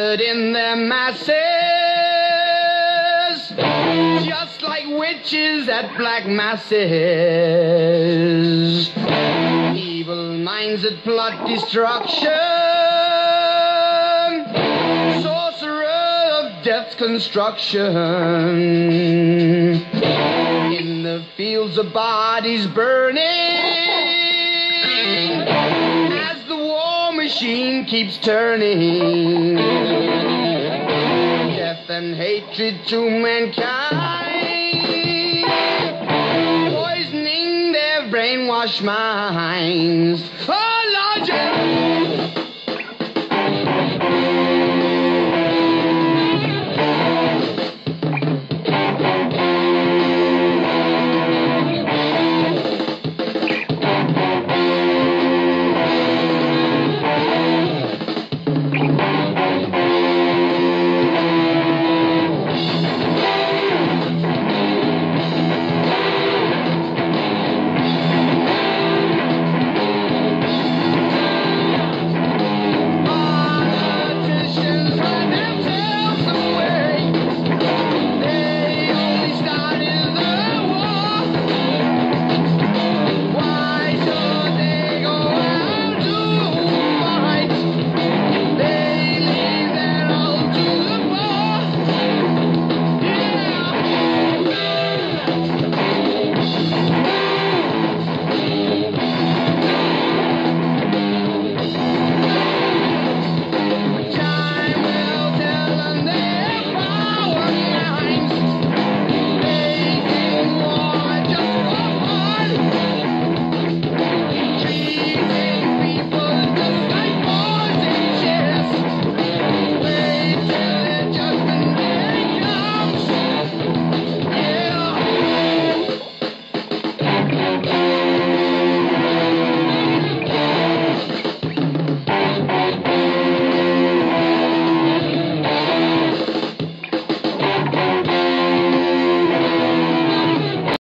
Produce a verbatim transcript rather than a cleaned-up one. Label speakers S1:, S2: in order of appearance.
S1: gathered in their masses, just like witches at black masses. Evil minds that plot destruction, sorcerer of death's construction. In the fields of bodies burning, machine keeps turning. Death and hatred to mankind, poisoning their brainwashed minds. Oh, Lord, yeah.